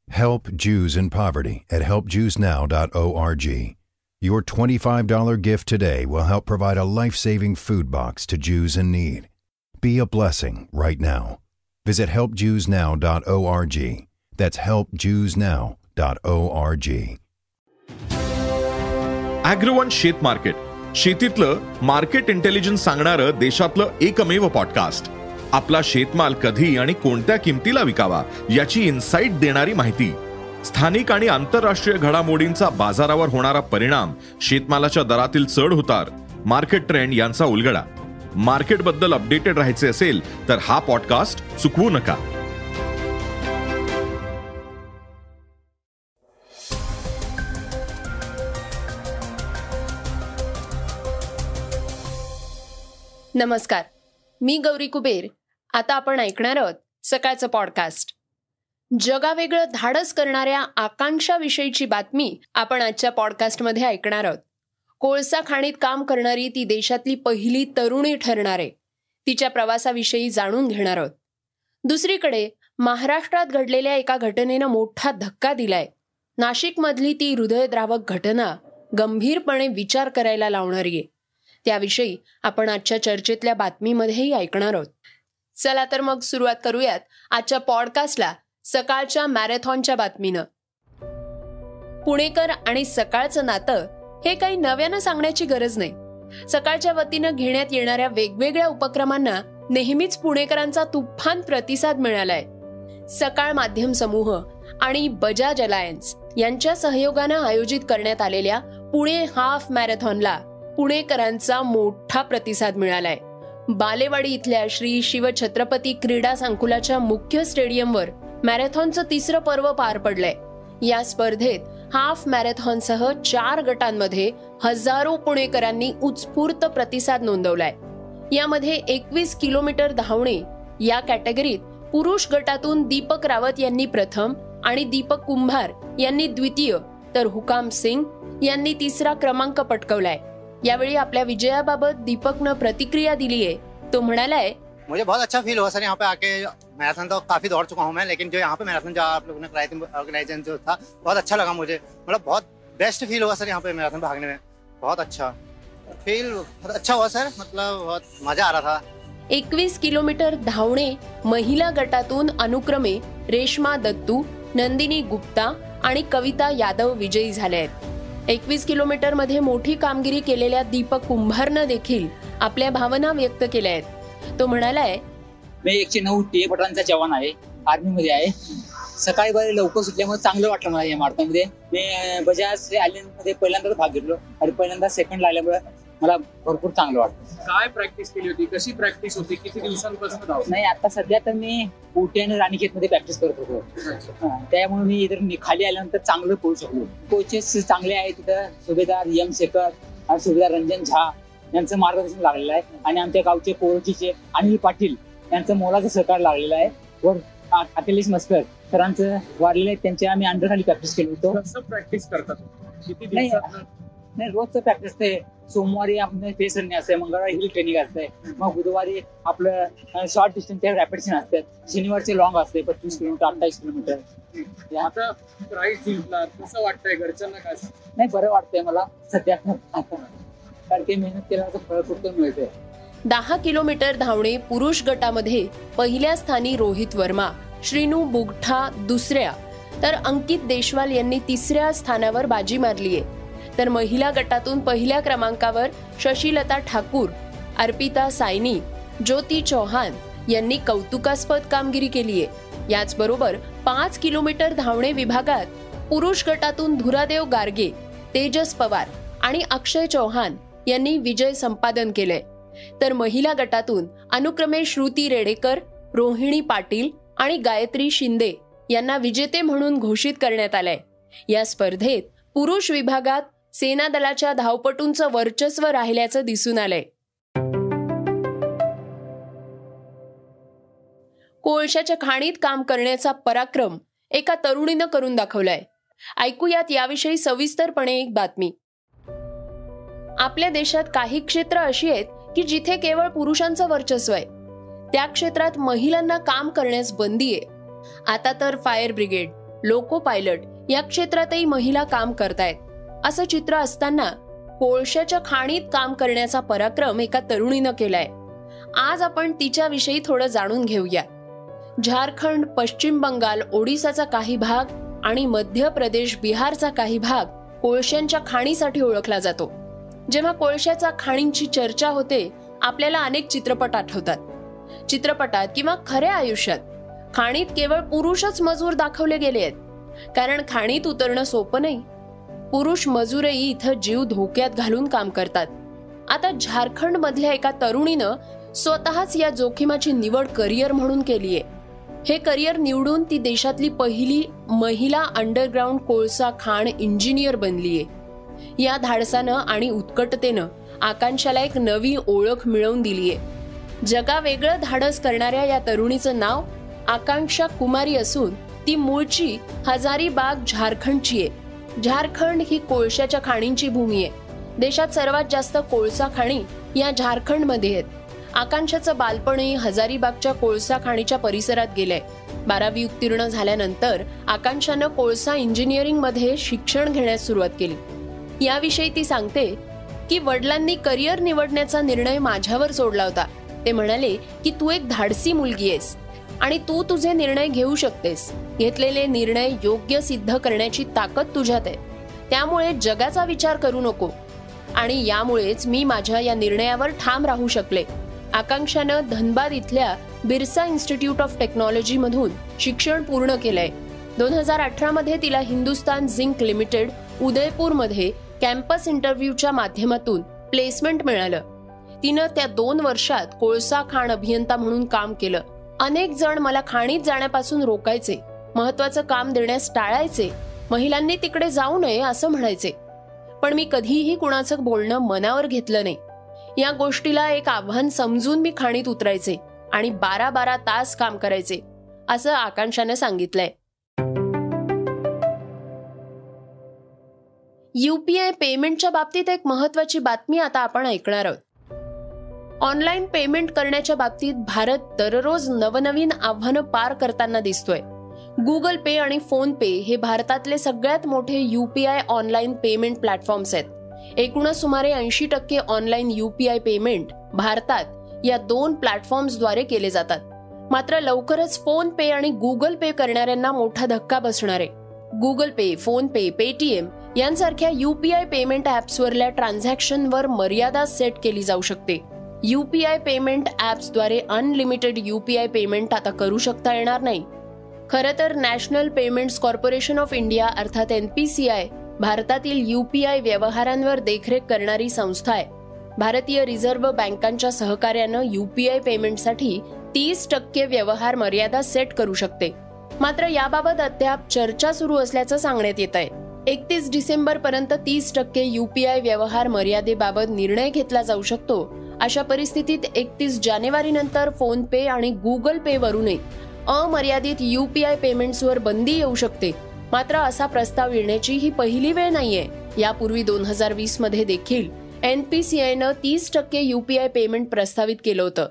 Help Jews in poverty at helpjewsnow.org. Your $25 gift today will help provide a life-saving food box to Jews in need. Be a blessing right now. Visit helpjewsnow.org. That's helpjewsnow.org. Agrowon शेत market, शेतीतलं market intelligence सांगणारं देशातलं एकमेव podcast. आपला शेतमाल कधी आणि कोणत्या किमतीला विकावा याची इन्साइट देणारी माहिती, स्थानिक आणि आंतरराष्ट्रीय घडामोडींचा बाजारावर होणारा परिणाम, शेतमालाच्या दरातील चढ उतार, मार्केट ट्रेंड यांचा उलगडा. मार्केटबद्दल अपडेटेड राहायचे असेल तर हा पॉडकास्ट चुकवू नका. नमस्कार, मी गौरी कुबेर. आता आपण ऐकणार आहोत सकाळचं पॉडकास्ट. जगावेगळं धाडस करणाऱ्या आकांक्षाविषयीची बातमी आपण आजच्या पॉडकास्टमध्ये ऐकणार आहोत. कोळसा खाणीत काम करणारी ती देशातली पहिली तरुणी ठरणार आहे. तिच्या प्रवासाविषयी जाणून घेणार आहोत. दुसरीकडे महाराष्ट्रात घडलेल्या एका घटनेनं मोठा धक्का दिलाय. नाशिकमधली ती हृदयद्रावक घटना गंभीरपणे विचार करायला लावणारी आहे. त्याविषयी आपण आजच्या चर्चेतल्या बातमीमध्येही ऐकणार आहोत. चला तर मग सुरुवात करूयात आजच्या पॉडकास्टला सकाळच्या मॅरेथॉनच्या बातमीनं. पुणेकर आणि सकाळचं नातं हे काही नव्यानं सांगण्याची गरज नाही. सकाळच्या वतीनं घेण्यात येणाऱ्या वेगवेगळ्या उपक्रमांना नेहमीच पुणेकरांचा तुफान प्रतिसाद मिळालाय. सकाळ माध्यम समूह आणि बजाज अलायन्स यांच्या सहयोगानं आयोजित करण्यात आलेल्या पुणे हाफ मॅरेथॉनला पुणेकरांचा मोठा प्रतिसाद मिळालाय. बालेवाडी इथल्या श्री शिवछत्रपती क्रीडा संकुलाच्या मुख्य स्टेडियमवर मॅरेथॉनचं तिसरं पर्व पार पडलंय. या स्पर्धेत हाफ मॅरेथॉनसह 4 गटांमध्ये हजारो पुणेकरांनी उत्स्फूर्त प्रतिसाद नोंदवलाय. यामध्ये 21 किलोमीटर धावणे या कॅटेगरीत पुरुष गटातून दीपक रावत यांनी प्रथम आणि दीपक कुंभार यांनी द्वितीय, तर हुकाम सिंग यांनी तिसरा क्रमांक पटकवलाय. यावेळी आपल्या विजयाबाबत दीपकनं प्रतिक्रिया दिली आहे. तो म्हणालाय, मुझे बहुत अच्छा फील हुआ सर यहाँ पे आके. मैराथन तो काफी दौड़ चुका हूँ मैं, लेकिन जो यहाँ पे मैराथन जो आप लोगों ने कराई थी ऑर्गेनाइजेशन जो था, बहुत अच्छा लगा मुझे. मतलब बहुत बेस्ट फील हुआ सर यहाँ पे मैराथन भागने में. बहुत अच्छा फील, बहुत अच्छा हुआ सर. मतलब बहुत मजा आ रहा था. 21 किलोमीटर धावणे महिला गटातून अनुक्रमे रेश्मा दत्तू, नंदिनी गुप्ता आणि कविता यादव विजयी झाले आहेत. 21 किलोमीटर मध्ये मोठी कामगिरी केलेल्या दीपक कुंभारनं देखील आपल्या भावना व्यक्त केल्या आहेत. तो म्हणालाय, मी 109 टीए पटांचा जवान आहे, आर्मी मध्ये आहे. सकाळी बरे लवकर सुटल्यामुळे चांगलं वाटलं मला या मार्टमध्ये. मी बजाज मध्ये पहिल्यांदाच भाग घेतलो आणि पहिल्यांदा सेकंड लागल्यामुळे मला भरपूर चांगलं वाटतं. काय प्रॅक्टिस केली होती, कशी प्रॅक्टिस होती, किती दिवसांपासून धावत? नाही, आता सध्या तर मी उटी आणि राणीखेत मध्ये प्रॅक्टिस करत होतो. त्यामुळे मी इतर खाली आल्यानंतर चांगलं पोहू शकलो. कोचेस चांगले आहेत तिथं. सुभेदार एम शेखर आणि सुभेदार रंजन झा यांचं मार्गदर्शन लागलेलं आहे आणि आमच्या गावचे कोरचीचे अनिल पाटील यांचं मोलाचं सहकार लागलेलं आहे. वर अखिलेश मस्कर सरांचं वाढलेलं आहे, त्यांच्या आम्ही अंडर खाली प्रॅक्टिस केली होतो. कसं प्रॅक्टिस करतात? किती नाही, दिवसात? रोजचं प्रॅक्टिस ते. सोमवारी आपलं फेस रनिंग असते, मंगळवारी हिल ट्रेनिंग असते, मग बुधवारी आपलं शॉर्ट डिस्टन्सचे रॅपिड असतात, शनिवारचे लॉंग असते 25 किलोमीटर 28 किलोमीटर. आता प्राइज जिंकला, कसं वाटतंय? घरच्यांना काय? नाही, बरं वाटतंय मला सध्या, कारण की मेहनत केल्याचं फळ कुठं मिळतंय. 10 किलोमीटर धावणे पुरुष गटामध्ये पहिल्या स्थानी रोहित वर्मा, श्रीनू बुगठा दुसऱ्या, तर अंकित देशवाल यांनी तिसऱ्या स्थानावर बाजी मारली आहे. तर महिला गटातून पहिल्या क्रमांकावर शशीलता ठाकूर, अर्पिता सायनी, ज्योती चौहान यांनी कौतुकास्पद कामगिरी केली आहे. याचबरोबर 5 किलोमीटर धावणे विभागात पुरुष गटातून धुरादेव गार्गे, तेजस पवार आणि अक्षय चौहान यांनी विजय संपादन केलंय. तर महिला गटातून अनुक्रमे श्रुती रेडेकर, रोहिणी पाटील आणि गायत्री शिंदे यांना विजेते म्हणून घोषित करण्यात आलंय. या स्पर्धेत पुरुष विभागात सेना दलाच्या धावपटूंचं वर्चस्व राहिल्याचं दिसून आलंय. कोळशाच्या खाणीत काम करण्याचा पराक्रम एका तरुणीनं करून दाखवलाय. ऐकूयात याविषयी सविस्तरपणे एक बातमी. आपल्या देशात काही क्षेत्र अशी आहेत की जिथे केवळ पुरुषांचं वर्चस्व आहे. त्या क्षेत्रात महिलांना काम करण्यास बंदी आहे. आता तर फायर ब्रिगेड, लोको पायलट या क्षेत्रातही महिला काम करतायत. असं चित्र असताना कोळशाच्या खाणीत काम करण्याचा पराक्रम एका तरुणीनं केलाय. आज आपण तिच्याविषयी थोडं जाणून घेऊया. झारखंड, पश्चिम बंगाल, ओडिसाचा काही भाग आणि मध्य प्रदेश, बिहारचा काही भाग कोळशांच्या खाणीसाठी ओळखला जातो. जेव्हा कोळशाच्या खाणींची चर्चा होते, आपल्याला अनेक चित्रपट आठवतात. चित्रपटात किंवा खऱ्या आयुष्यात खाणीत केवळ पुरुषच मजूर दाखवले गेले आहेत, कारण खाणीत उतरणं सोपं नाही. पुरुष मजूरही इथं जीव धोक्यात घालून काम करतात. आता झारखंड मधल्या एका तरुणीनं स्वतःच या जोखीमाची निवड करिअर म्हणून केलीये. हे करिअर निवडून ती देशातली पहिली महिला अंडरग्राऊंड कोळसा खाण इंजिनियर बनलीये. या धाडसानं आणि उत्कटतेनं आकांक्षाला एक नवी ओळख मिळवून दिलीये. जगावेगळं धाडस करणाऱ्या या तरुणीचं नाव आकांक्षा कुमारी असून ती मूळची हजारीबाग, झारखंडची आहे. झारखंड ही कोळशाच्या खाणींची भूमी आहे. देशात सर्वात जास्त कोळसा खाणी या झारखंडमध्ये आहेत. आकांक्षाचं बालपणही हजारीबागच्या कोळसा खाणीच्या परिसरात गेलंय. 12वी उत्तीर्ण झाल्यानंतर आकांक्षानं कोळसा इंजिनिअरिंग मध्ये शिक्षण घेण्यास सुरुवात केली. याविषयी ती सांगते की वडिलांनी करिअर निवडण्याचा निर्णय माझ्यावर सोडला होता. ते म्हणाले की तू एक धाडसी मुलगी आहेस आणि तू तुझे निर्णय घेऊ शकतेस. घेतलेले निर्णय योग्य सिद्ध करण्याची ताकद तुझ्यात आहे. त्यामुळे जगाचा विचार करू नको. आणि यामुळेच मी माझ्या या निर्णयावर ठाम राहू शकले. आकांक्षानं धनबाद इथल्या बिरसा इन्स्टिट्यूट ऑफ टेक्नॉलॉजी मधून शिक्षण पूर्ण केलंय. 2018 मध्ये तिला हिंदुस्तान झिंक लिमिटेड, उदयपूरमध्ये कॅम्पस इंटरव्ह्यूच्या माध्यमातून प्लेसमेंट मिळालं. तिनं त्या 2 वर्षात कोळसा खाण अभियंता म्हणून काम केलं. अनेक जण मला खाणीत जाण्यापासून रोकायचे, महत्वाचं काम देण्यास टाळायचे, महिलांनी तिकडे जाऊ नये असं म्हणायचे. पण मी कधीही कुणाचं बोलणं मनावर घेतलं नाही. या गोष्टीला एक आव्हान समजून मी खाणीत उतरायचे आणि 12-12 तास काम करायचे, असं आकांक्षाने सांगितलंय. UPI पेमेंटच्या बाबतीत एक महत्वाची बातमी आता आपण ऐकणार आहोत. ऑनलाईन पेमेंट करण्याच्या बाबतीत भारत दररोज नवनवीन आव्हानं पार करताना दिसतोय. गुगल पे आणि फोन पे हे भारतातले सगळ्यात मोठे UPI ऑनलाईन पेमेंट प्लॅटफॉर्म्स आहेत. एकूणच सुमारे 80% ऑनलाईन UPI पेमेंट भारतात या 2 प्लॅटफॉर्म्सद्वारे केले जातात. मात्र लवकरच फोन पे आणि गुगल पे करणाऱ्यांना मोठा धक्का बसणार आहे. Google Pay, PhonePe, Paytm यांसारख्या UPI पेमेंट ऍप्सवरल्या ट्रान्झॅक्शनवर मर्यादा सेट केली जाऊ शकते. UPI पेमेंट ऍप्सद्वारे अनलिमिटेड UPI पेमेंट आता करू शकता येणार नाही. खरं तर national payments corporation of India अर्थात NPCI भारतातील UPI व्यवहारांवर देखरेख करणारी संस्था आहे. भारतीय रिझर्व्ह बँकांच्या सहकार्यानं UPI पेमेंटसाठी 30% व्यवहार मर्यादा सेट करू शकते. मात्र याबाबत अद्याप चर्चा सुरू असल्याचं सांगण्यात येत आहे. 31 डिसेंबर पर्यंत 30% UPI व्यवहार मर्यादेबाबत निर्णय घेतला जाऊ शकतो. अशा परिस्थितीत 31 जानेवारी नंतर फोन पे आणि गुगल पे वरूनही अमर्यादित UPI पेमेंट्सवर बंदी येऊ शकते. मात्र असा प्रस्ताव येण्याची ही पहिली वेळ नाहीये. यापूर्वी 2020 मध्ये देखील NPCIनं 30% UPI पेमेंट प्रस्तावित केलं होतं.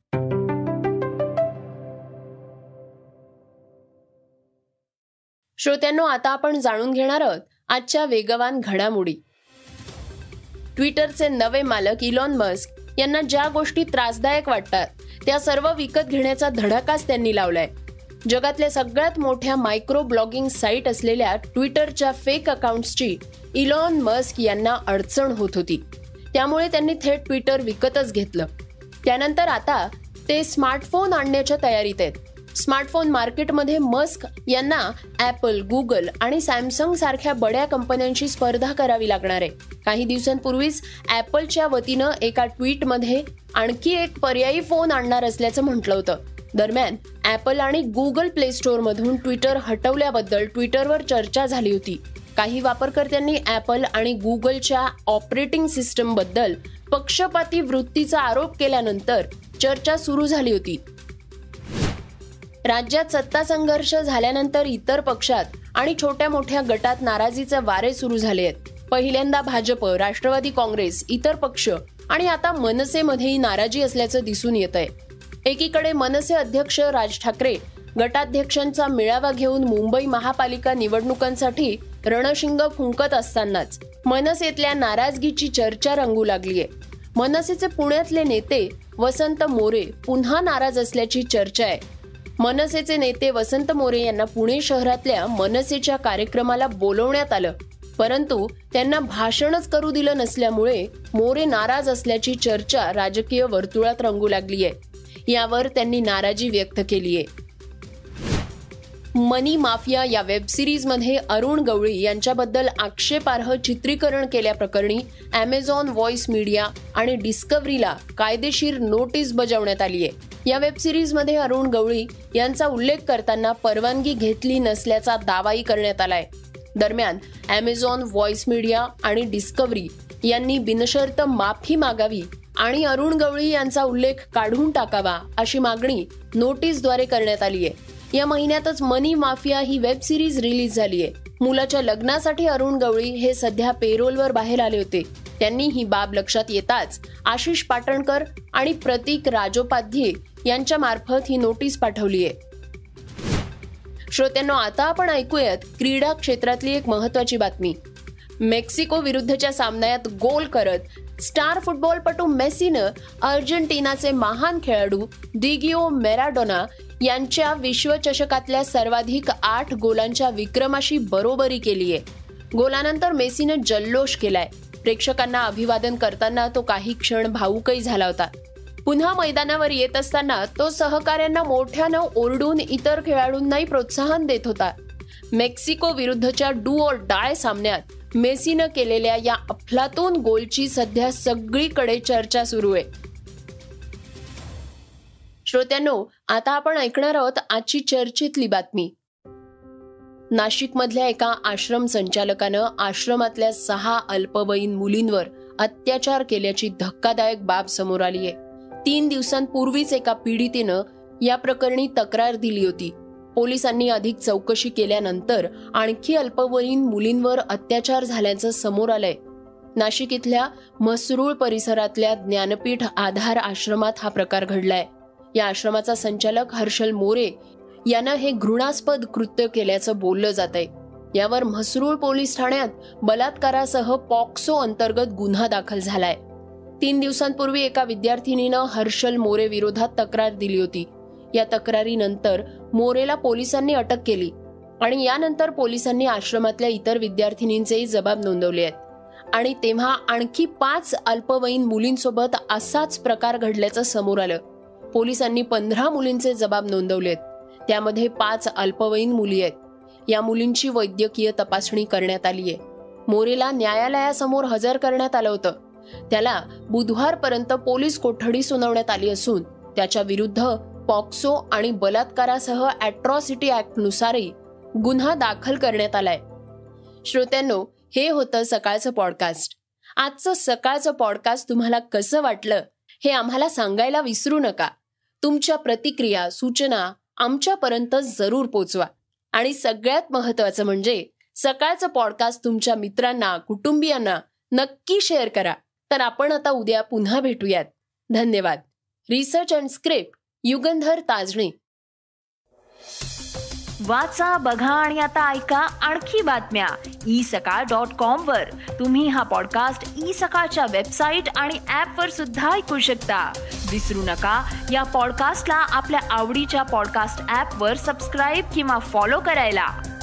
श्रोत्यांनो, आता आपण जाणून घेणार आहोत आजच्या वेगवान घडामोडी. ट्विटरचे नवे मालक इलॉन मस्क यांना ज्या गोष्टी त्रासदायक वाटतात त्या सर्व विकत घेण्याचा धडाकाच त्यांनी लावलाय. जगातल्या सगळ्यात मोठ्या मायक्रो ब्लॉगिंग साईट असलेल्या ट्विटरच्या फेक अकाउंट्सची इलॉन मस्क यांना अडचण होत होती. त्यामुळे त्यांनी थेट ट्विटर विकतच घेतलं. त्यानंतर आता ते स्मार्टफोन आणण्याच्या तयारीत आहेत. स्मार्टफोन मार्केटमध्ये मस्क यांना ॲपल, गुगल आणि सॅमसंग सारख्या बड्या कंपन्यांची स्पर्धा करावी लागणार आहे. काही दिवसांपूर्वीच ॲपलच्या वतीनं एका ट्विटमध्ये आणखी एक पर्यायी फोन आणणार असल्याचं म्हटलं होतं. दरम्यान ॲपल आणि गुगल प्ले स्टोअरमधून ट्विटर हटवल्याबद्दल ट्विटरवर चर्चा झाली होती. काही वापरकर्त्यांनी ॲपल आणि गुगलच्या ऑपरेटिंग सिस्टमबद्दल पक्षपाती वृत्तीचा आरोप केल्यानंतर चर्चा सुरू झाली होती. राज्यात सत्ता संघर्ष झाल्यानंतर इतर पक्षात आणि छोट्या मोठ्या गटात नाराजीचे वारे सुरू झाले आहेत. पहिल्यांदा भाजप, राष्ट्रवादी काँग्रेस, इतर पक्ष आणि आता मनसेमध्येही नाराजी असल्याचं दिसून येत आहे. एकीकडे मनसे अध्यक्ष राज ठाकरे गटाध्यक्षांचा मेळावा घेऊन मुंबई महापालिका निवडणुकांसाठी रणशिंग फुंकत असतानाच मनसेतल्या नाराजगीची चर्चा रंगू लागलीय. मनसेचे पुण्यातले नेते वसंत मोरे पुन्हा नाराज असल्याची चर्चा आहे. मनसेचे नेते वसंत मोरे यांना पुणे शहरातल्या मनसेच्या कार्यक्रमाला बोलवण्यात आलं, परंतु त्यांना भाषणच करू दिलं नसल्यामुळे मोरे नाराज असल्याची चर्चा राजकीय वर्तुळात रंगू लागली आहे. यावर त्यांनी नाराजी व्यक्त केली आहे. मनी माफिया या वेब सिरीजमध्ये अरुण गवळी यांच्याबद्दल आक्षेपार्ह चित्रीकरण केल्याप्रकरणी अमेझॉन व्हॉइस मीडिया आणि डिस्कव्हरीला कायदेशीर नोटीस बजावण्यात आली आहे. या वेब सिरीजमध्ये अरुण गवळी यांचा उल्लेख करताना परवानगी घेतली नसल्याचा दावाही करण्यात आलाय. दरम्यान अमेझॉन व्हॉइस मीडिया आणि डिस्कव्हरी यांनी बिनशर्त माफी मागावी आणि अरुण गवळी यांचा उल्लेख काढून टाकावा अशी मागणी नोटीसद्वारे करण्यात आली आहे. या महिन्यातच मनी माफिया ही वेब सिरीज रिलीज झाली आहे. मुलाच्या लग्नासाठी अरुण गवळी हे सध्या पेरोलवर बाहेर आले होते. त्यांनी ही बाब लक्षात येताच आशिष पाटणकर आणि प्रतीक राजोपाध्ये यांच्या मार्फत ही नोटीस पाठवली आहे. श्रोत्यांनो, आता आपण ऐकूयात क्रीडा क्षेत्रातली एक महत्त्वाची बातमी. मेक्सिको विरुद्धच्या सामन्यात गोल करत स्टार फुटबॉलपटू मेसीनं अर्जेंटिनाचे महान खेळाडू डिगिओ मॅराडोना यांच्या विश्वचषकातल्या सर्वाधिक 8 गोलांच्या विक्रमाशी बरोबरी केली आहे. गोलानंतर मेसीनं जल्लोष केलाय. प्रेक्षकांना अभिवादन करताना तो काही क्षण भावुकही झाला होता. पुन्हा मैदानावर येत असताना तो सहकाऱ्यांना मोठ्यानं ओरडून इतर खेळाडूंनाही प्रोत्साहन देत होता. मेक्सिको विरुद्धच्या डू ऑर डाय सामन्यात मेसीनं केलेल्या या अफलातून गोलची सध्या सगळीकडे चर्चा सुरू आहे. श्रोत्यांनो, आता आपण ऐकणार आहोत आजची चर्चेतली बातमी. नाशिकमधल्या एका आश्रम संचालकानं आश्रमातल्या 6 अल्पवयीन मुलींवर अत्याचार केल्याची धक्कादायक बाब समोर आली आहे. 3 दिवसांपूर्वीच एका पीडितेनं या प्रकरणी तक्रार दिली होती. पोलिसांनी अधिक चौकशी केल्यानंतर आणखी अल्पवयीन मुलींवर अत्याचार झाल्याचं समोर आलंय. नाशिक इथल्या म्हसरूळ परिसरातल्या ज्ञानपीठ आधार आश्रमात हा प्रकार घडलाय. या आश्रमाचा संचालक हर्षल मोरे यानं हे घृणास्पद कृत्य केल्याचं बोललं जात आहे. यावर म्हसरूळ पोलीस ठाण्यात बलात्कारासह पॉक्सो अंतर्गत गुन्हा दाखल झालाय. 3 दिवसांपूर्वी एका विद्यार्थिनीनं हर्षल मोरे विरोधात तक्रार दिली होती. या तक्रारीनंतर मोरेला पोलिसांनी अटक केली आणि यानंतर पोलिसांनी आश्रमातल्या इतर विद्यार्थिनींचेही जबाब नोंदवले आहेत आणि तेव्हा आणखी 5 अल्पवयीन मुलींसोबत असाच प्रकार घडल्याचं समोर आलं. पोलिसांनी 15 मुलींचे जबाब नोंदवलेत. त्यामध्ये 5 अल्पवयीन मुली आहेत. या मुलींची वैद्यकीय तपासणी करण्यात आली आहे. मोरेला न्यायालयासमोर हजर करण्यात आलं होतं. त्याला बुधवारपर्यंत पोलीस कोठडी सुनावण्यात आली असून त्याच्या विरुद्ध पॉक्सो आणि बलात्कारासह अॅट्रॉसिटी ऍक्ट नुसारही गुन्हा दाखल करण्यात आलाय. श्रोत्यांनो, हे होतं सकाळचं पॉडकास्ट. आजचं सकाळचं पॉडकास्ट तुम्हाला कसं वाटलं हे आम्हाला सांगायला विसरू नका. तुमच्या प्रतिक्रिया, सूचना आमच्यापर्यंत जरूर पोचवा आणि सगळ्यात महत्त्वाचं म्हणजे सकाळचं पॉडकास्ट तुमच्या मित्रांना, कुटुंबियांना नक्की शेअर करा. तर आपण आता उद्या पुन्हा भेटूयात. धन्यवाद. Research and script Yugandhar Tajane. वाचा, बघा आणि आता ऐका आणखी बातम्या isakal.com वर. तुम्ही हा पॉडकास्ट isakal वेबसाईट आणि ऍप वर सुद्धा ऐकू शकता. विसरू नका, या पॉडकास्टला आपल्या आवडीच्या पॉडकास्ट ऍप वर सबस्क्राईब किंवा फॉलो करायला.